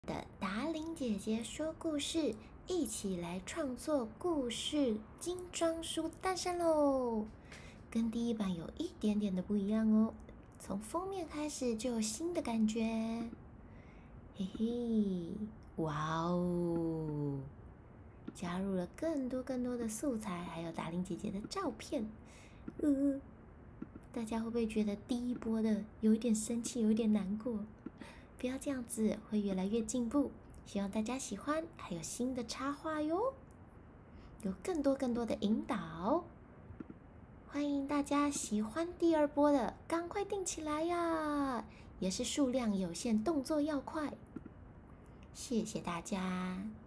的达伶姐姐说故事，一起来创作故事精装书诞生喽！跟第一版有一点点的不一样哦，从封面开始就有新的感觉。嘿嘿，哇哦！加入了更多的素材，还有达伶姐姐的照片。大家会不会觉得第一波的有一点生气，有一点难过？不要这样子，会越来越进步。希望大家喜欢，还有新的插画哟，有更多的引导。欢迎大家喜欢第二波的，赶快订起来呀！也是数量有限，动作要快。谢谢大家。